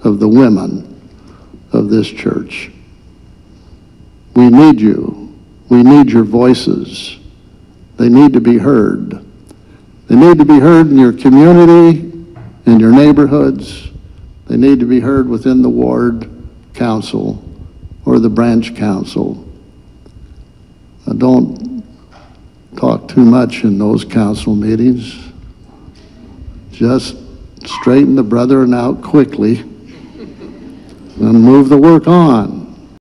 of the women of this church. We need you. We need your voices. They need to be heard. They need to be heard in your community, in your neighborhoods. They need to be heard within the ward council or the branch council. Don't talk too much in those council meetings. Just straighten the brethren out quickly and move the work on.